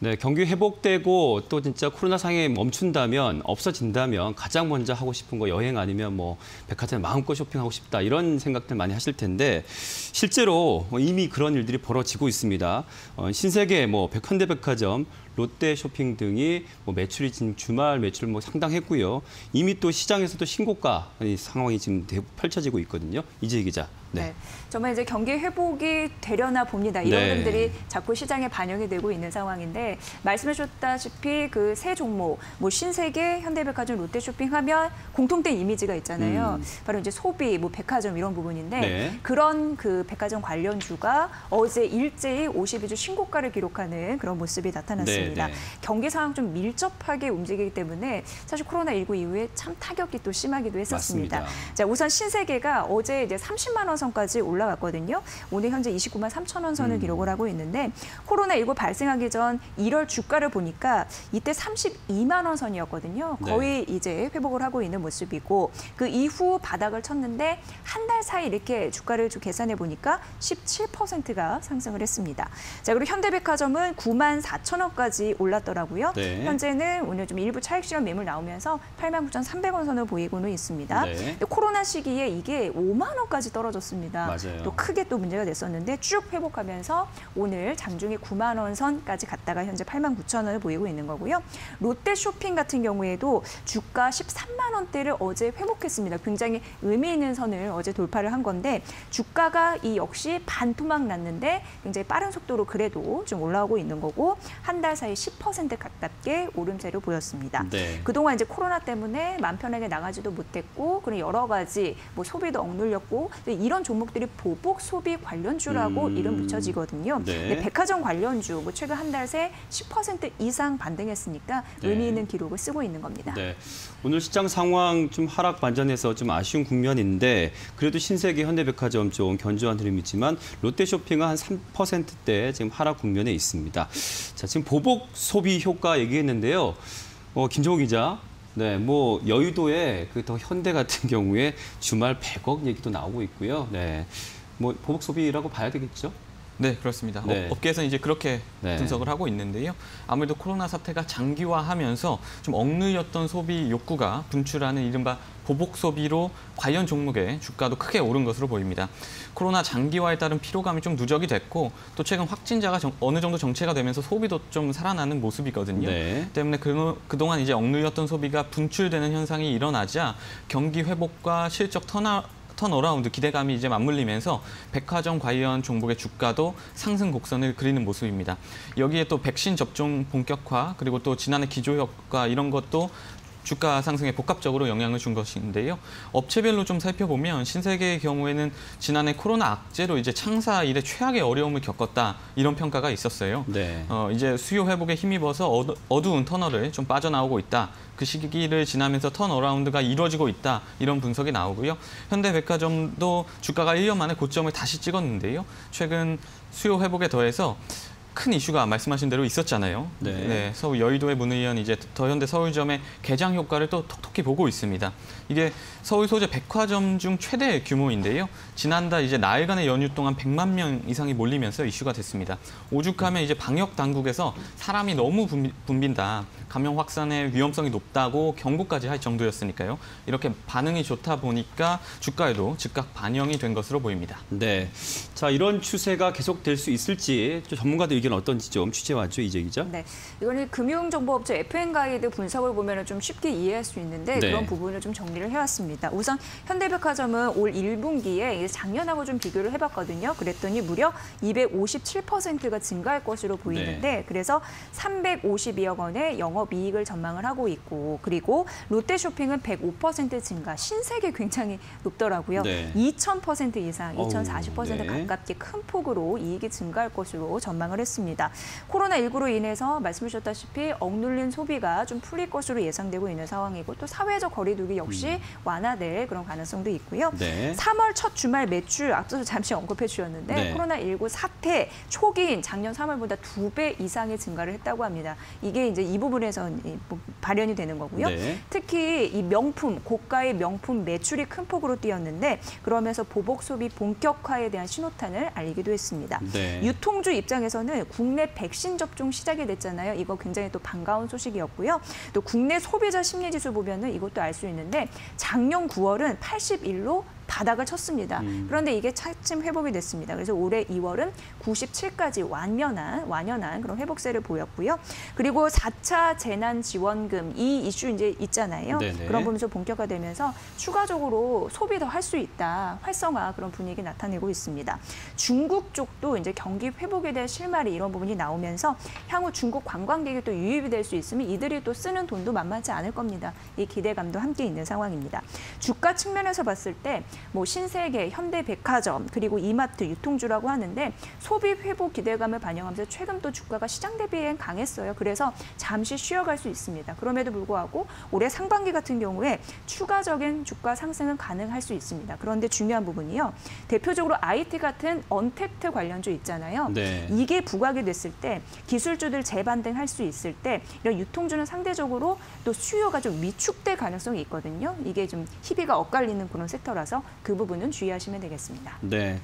네, 경기 회복되고 또 진짜 코로나 상황이 멈춘다면, 없어진다면 가장 먼저 하고 싶은 거 여행 아니면 뭐 백화점 마음껏 쇼핑하고 싶다 이런 생각들 많이 하실 텐데 실제로 이미 그런 일들이 벌어지고 있습니다. 신세계 현대백화점, 롯데 쇼핑 등이 매출이 지금 주말 매출 상당했고요. 이미 또 시장에서도 신고가 상황이 지금 펼쳐지고 있거든요. 이재희 기자. 네. 정말 이제 경기 회복이 되려나 봅니다. 이런 네. 흐름들이 자꾸 시장에 반영이 되고 있는 상황인데 말씀해 주셨다시피 그 세 종목, 신세계, 현대백화점, 롯데쇼핑하면 공통된 이미지가 있잖아요. 바로 이제 소비, 백화점 이런 부분인데 네. 그런 그 백화점 관련주가 어제 일제히 52주 신고가를 기록하는 그런 모습이 나타났습니다. 네, 네. 경기 상황 좀 밀접하게 움직이기 때문에 사실 코로나19 이후에 참 타격이 또 심하기도 했었습니다. 맞습니다. 자, 우선 신세계가 어제 이제 30만 원 선까지 올라갔거든요. 오늘 현재 29만 3천 원 선을 기록을 하고 있는데 코로나19 발생하기 전 1월 주가를 보니까 이때 32만 원 선이었거든요. 거의 이제 회복을 하고 있는 모습이고 그 이후 바닥을 쳤는데 한 달 사이 이렇게 주가를 좀 계산해 보니까 17%가 상승을 했습니다. 자, 그리고 현대백화점은 9만 4천 원까지 올랐더라고요. 네. 현재는 오늘 좀 일부 차익 실현 매물 나오면서 8만 9,300원 선을 보이고는 있습니다. 네. 근데 코로나 시기에 이게 5만 원까지 떨어졌습니다. 맞아요. 또 크게 또 문제가 됐었는데 쭉 회복하면서 오늘 장중에 9만 원 선까지 갔다가 현재 8만 9천 원을 보이고 있는 거고요. 롯데 쇼핑 같은 경우에도 주가 13만 원대를 어제 회복했습니다. 굉장히 의미 있는 선을 어제 돌파를 한 건데 주가가 이 역시 반토막 났는데 굉장히 빠른 속도로 그래도 좀 올라오고 있는 거고 한 달 사이 10% 가깝게 오름세로 보였습니다. 네. 그동안 이제 코로나 때문에 마음 편하게 나가지도 못했고 그런 여러 가지 소비도 억눌렸고 이런 종목들이 보복 소비 관련주라고 이름 붙여지거든요. 네. 근데 백화점 관련주 최근 한 달 새 10% 이상 반등했으니까 의미 있는 기록을 쓰고 있는 겁니다. 네. 오늘 시장 상황 좀 하락 반전해서 좀 아쉬운 국면인데 그래도 신세계, 현대백화점 좀 견조한 흐름이지만 롯데쇼핑은 한 3%대 지금 하락 국면에 있습니다. 자, 지금 보복 소비 효과 얘기했는데요. 김종우 기자. 네, 여의도에 더 현대 같은 경우에 주말 100억 얘기도 나오고 있고요. 네, 보복 소비라고 봐야 되겠죠? 네, 그렇습니다. 네. 업계에서는 이제 그렇게 분석을 하고 있는데요. 아무래도 코로나 사태가 장기화하면서 좀 억눌렸던 소비 욕구가 분출하는 이른바 보복 소비로 관련 종목의 주가도 크게 오른 것으로 보입니다. 코로나 장기화에 따른 피로감이 좀 누적이 됐고 또 최근 확진자가 어느 정도 정체가 되면서 소비도 좀 살아나는 모습이거든요. 네. 때문에 그동안 이제 억눌렸던 소비가 분출되는 현상이 일어나자 경기 회복과 실적 턴어라운드 기대감이 이제 맞물리면서 백화점 관련 종목의 주가도 상승 곡선을 그리는 모습입니다. 여기에 또 백신 접종 본격화 그리고 또 지난해 기조 효과 이런 것도 주가 상승에 복합적으로 영향을 준 것인데요. 업체별로 좀 살펴보면 신세계의 경우에는 지난해 코로나 악재로 이제 창사 이래 최악의 어려움을 겪었다 이런 평가가 있었어요. 네. 이제 수요 회복에 힘입어서 어두운 터널을 좀 빠져나오고 있다. 그 시기를 지나면서 턴어라운드가 이루어지고 있다. 이런 분석이 나오고요. 현대백화점도 주가가 1년 만에 고점을 다시 찍었는데요. 최근 수요 회복에 더해서 큰 이슈가 말씀하신 대로 있었잖아요. 네. 서울 여의도의 문을 연 이제 더현대 서울점의 개장 효과를 또 톡톡히 보고 있습니다. 이게 서울 소재 백화점 중 최대 규모인데요. 지난달 이제 나흘간의 연휴 동안 100만 명 이상이 몰리면서 이슈가 됐습니다. 오죽하면 이제 방역 당국에서 사람이 너무 붐빈다. 감염 확산의 위험성이 높다고 경고까지 할 정도였으니까요. 이렇게 반응이 좋다 보니까 주가에도 즉각 반영이 된 것으로 보입니다. 네. 자, 이런 추세가 계속될 수 있을지 전문가들 의견 어떤지 좀 취재해왔죠, 이재 기자? 네, 이거는 금융정보업체 FN가이드 분석을 보면 좀 쉽게 이해할 수 있는데 네. 그런 부분을 좀 정리를 해왔습니다. 우선 현대백화점은 올 1분기에 작년하고 좀 비교를 해봤거든요. 그랬더니 무려 257%가 증가할 것으로 보이는데 그래서 352억 원의 영업이익을 전망을 하고 있고 그리고 롯데쇼핑은 105% 증가, 신세계 굉장히 높더라고요. 네. 2000% 이상, 2040% 네. 가깝게 큰 폭으로 이익이 증가할 것으로 전망을 했습니다. 코로나19로 인해서 말씀하셨다시피 억눌린 소비가 좀 풀릴 것으로 예상되고 있는 상황이고 또 사회적 거리두기 역시 완화될 그런 가능성도 있고요. 네. 3월 첫 주말 매출 앞서서 잠시 언급해 주셨는데 네. 코로나19 사태 초기인 작년 3월보다 2배 이상의 증가를 했다고 합니다. 이게 이제 이 부분에서 발현이 되는 거고요. 네. 특히 이 명품, 고가의 명품 매출이 큰 폭으로 뛰었는데 그러면서 보복 소비 본격화에 대한 신호탄을 알리기도 했습니다. 네. 유통주 입장에서는 부분은 국내 백신 접종 시작이 됐잖아요. 이거 굉장히 또 반가운 소식이었고요. 또 국내 소비자 심리지수 보면은 이것도 알 수 있는데 작년 9월은 81로 바닥을 쳤습니다. 그런데 이게 차츰 회복이 됐습니다. 그래서 올해 2월은 97까지 완연한 그런 회복세를 보였고요. 그리고 4차 재난지원금 이 이슈 이제 있잖아요. 네네. 그런 부분에서 본격화되면서 추가적으로 소비 더 할 수 있다. 활성화 그런 분위기 나타내고 있습니다. 중국 쪽도 이제 경기 회복에 대한 실마리 이런 부분이 나오면서 향후 중국 관광객이 또 유입이 될 수 있으면 이들이 또 쓰는 돈도 만만치 않을 겁니다. 이 기대감도 함께 있는 상황입니다. 주가 측면에서 봤을 때 뭐 신세계, 현대백화점, 그리고 이마트, 유통주라고 하는데 소비 회복 기대감을 반영하면서 최근 또 주가가 시장 대비엔 강했어요. 그래서 잠시 쉬어갈 수 있습니다. 그럼에도 불구하고 올해 상반기 같은 경우에 추가적인 주가 상승은 가능할 수 있습니다. 그런데 중요한 부분이요. 대표적으로 IT 같은 언택트 관련주 있잖아요. 네. 이게 부각이 됐을 때 기술주들 재반등할 수 있을 때 이런 유통주는 상대적으로 또 수요가 좀 위축될 가능성이 있거든요. 이게 좀 희비가 엇갈리는 그런 섹터라서 그 부분은 주의하시면 되겠습니다. 네.